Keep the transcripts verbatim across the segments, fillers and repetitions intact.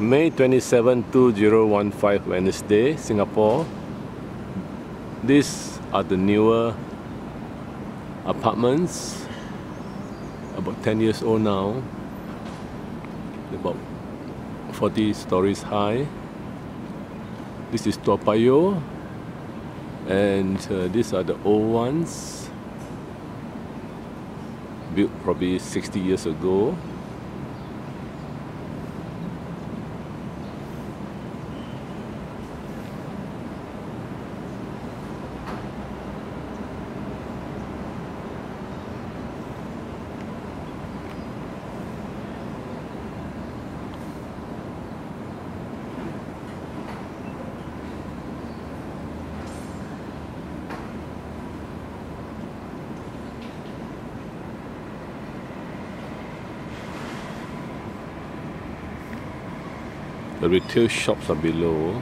May twenty-seventh, two thousand fifteen, Wednesday, Singapore. These are the newer apartments, about ten years old now, about forty stories high. This is Toa Payoh, and uh, these are the old ones, built probably sixty years ago. The retail shops are below.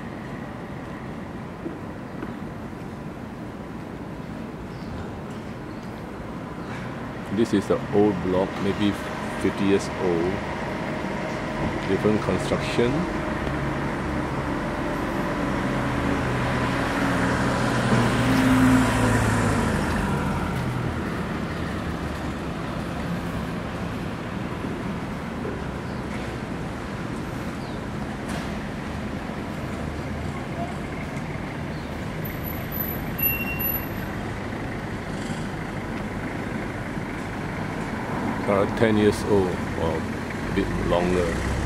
This is the old block, maybe fifty years old. Different construction. Uh, ten years old or a bit longer.